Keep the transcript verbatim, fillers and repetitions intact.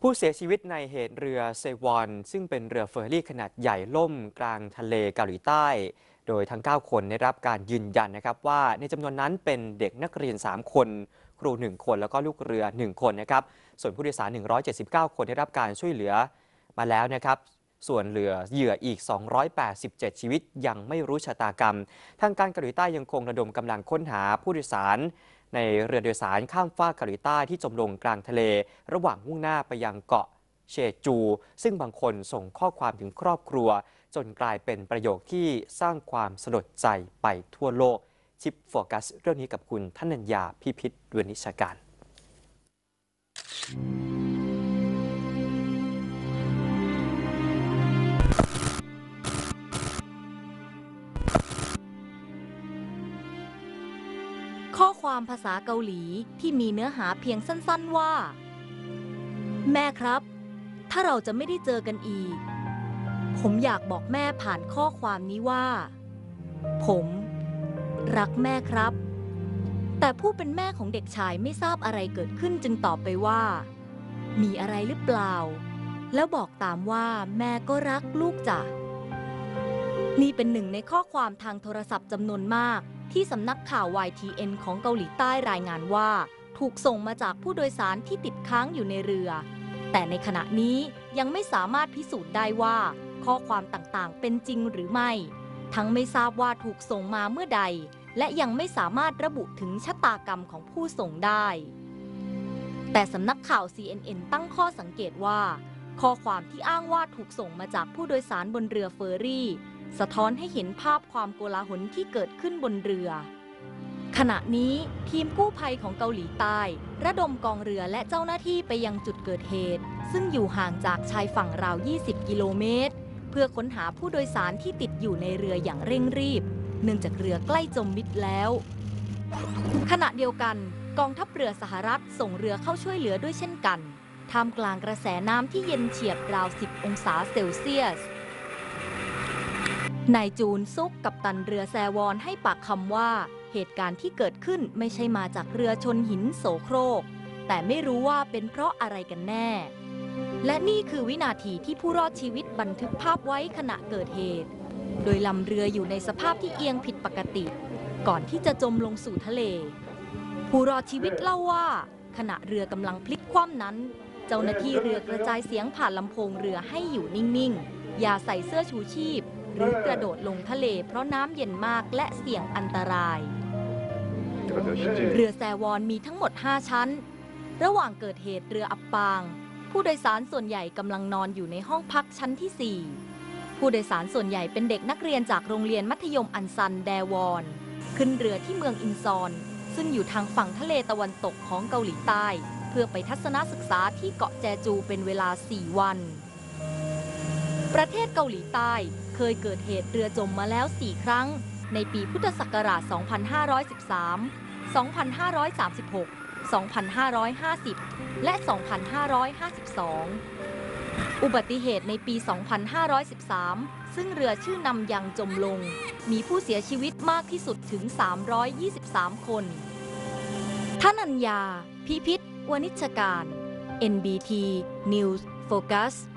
ผู้เสียชีวิตในเหตุเรือเซวอนซึ่งเป็นเรือเฟอร์รี่ขนาดใหญ่ล่มกลางทะเลเกาหลีใต้ โดยทั้ง เก้า คนได้รับการยืนยันนะครับว่าในจำนวนนั้นเป็นเด็กนักเรียน สาม คน ครู หนึ่ง คนแล้วก็ลูกเรือ หนึ่ง คนนะครับส่วนผู้โดยสาร หนึ่งร้อยเจ็ดสิบเก้า คนได้รับการช่วยเหลือมาแล้วนะครับส่วนเหลือเหยื่ออีก สองร้อยแปดสิบเจ็ด ชีวิตยังไม่รู้ชะตากรรมทางการเกาหลีใต้ยังคงระดมกำลังค้นหาผู้โดยสารในเรือโดยสารข้ามฟากเกาหลีใต้ที่จมลงกลางทะเลระหว่างมุ่งหน้าไปยังเกาะเชจู ซึ่งบางคนส่งข้อความถึงครอบครัวจนกลายเป็นประโยคที่สร้างความสลดใจไปทั่วโลกชิปโฟกัสเรื่องนี้กับคุณธนัญญาพิพิธเวนิชการข้อความภาษาเกาหลีที่มีเนื้อหาเพียงสั้นๆว่าแม่ครับถ้าเราจะไม่ได้เจอกันอีกผมอยากบอกแม่ผ่านข้อความนี้ว่าผมรักแม่ครับแต่ผู้เป็นแม่ของเด็กชายไม่ทราบอะไรเกิดขึ้นจึงตอบไปว่ามีอะไรหรือเปล่าแล้วบอกตามว่าแม่ก็รักลูกจ้ะนี่เป็นหนึ่งในข้อความทางโทรศัพท์จำนวนมากที่สำนักข่าว วาย ที เอ็น ของเกาหลีใต้รายงานว่าถูกส่งมาจากผู้โดยสารที่ติดค้างอยู่ในเรือแต่ในขณะนี้ยังไม่สามารถพิสูจน์ได้ว่าข้อความต่างๆเป็นจริงหรือไม่ทั้งไม่ทราบว่าถูกส่งมาเมื่อใดและยังไม่สามารถระบุถึงชะตากรรมของผู้ส่งได้แต่สำนักข่าว ซี เอ็น เอ็น ตั้งข้อสังเกตว่าข้อความที่อ้างว่าถูกส่งมาจากผู้โดยสารบนเรือเฟอร์รี่สะท้อนให้เห็นภาพความโกลาหลที่เกิดขึ้นบนเรือขณะนี้ทีมกู้ภัยของเกาหลีใต้ระดมกองเรือและเจ้าหน้าที่ไปยังจุดเกิดเหตุซึ่งอยู่ห่างจากชายฝั่งราวยี่สิบกิโลเมตรเพื่อค้นหาผู้โดยสารที่ติดอยู่ในเรืออย่างเร่งรีบเนื่องจากเรือใกล้จมมิดแล้วขณะเดียวกันกองทัพเรือสหรัฐส่งเรือเข้าช่วยเหลือด้วยเช่นกันท่ามกลางกระแสน้ำที่เย็นเฉียบราวสิบองศาเซลเซียสนายจูนซุกกัปตันเรือแซวอนให้ปากคำว่าเหตุการณ์ที่เกิดขึ้นไม่ใช่มาจากเรือชนหินโสโครกแต่ไม่รู้ว่าเป็นเพราะอะไรกันแน่และนี่คือวินาทีที่ผู้รอดชีวิตบันทึกภาพไว้ขณะเกิดเหตุโดยลำเรืออยู่ในสภาพที่เอียงผิดปกติก่อนที่จะจมลงสู่ทะเลผู้รอดชีวิตเล่าว่าขณะเรือกำลังพลิกคว่ำนั้นเจ้าหน้าที่เรือกระจายเสียงผ่านลำโพงเรือให้อยู่นิ่งๆอย่าใส่เสื้อชูชีพหรือกระโดดลงทะเลเพราะน้ำเย็นมากและเสี่ยงอันตรายเรือแซวอนมีทั้งหมดห้าชั้นระหว่างเกิดเหตุเรืออับปางผู้โดยสารส่วนใหญ่กำลังนอนอยู่ในห้องพักชั้นที่สี่ผู้โดยสารส่วนใหญ่เป็นเด็กนักเรียนจากโรงเรียนมัธยมอันซันแดวอนขึ้นเรือที่เมืองอินซอนซึ่งอยู่ทางฝั่งทะเลตะวันตกของเกาหลีใต้เพื่อไปทัศนศึกษาที่เกาะแจจูเป็นเวลาสี่วันประเทศเกาหลีใต้เคยเกิดเหตุเรือจมมาแล้วสี่ครั้งในปีพุทธศักราช สองพันห้าร้อยสิบสาม สองพันห้าร้อยสามสิบหก สองพันห้าร้อยห้าสิบ และ สองพันห้าร้อยห้าสิบสอง อุบัติเหตุในปี สองพันห้าร้อยสิบสาม ซึ่งเรือชื่อนำยังจมลงมีผู้เสียชีวิตมากที่สุดถึง สามร้อยยี่สิบสาม คนธนัญญา พิพิธ วณิชการ เอ็น บี ที News Focus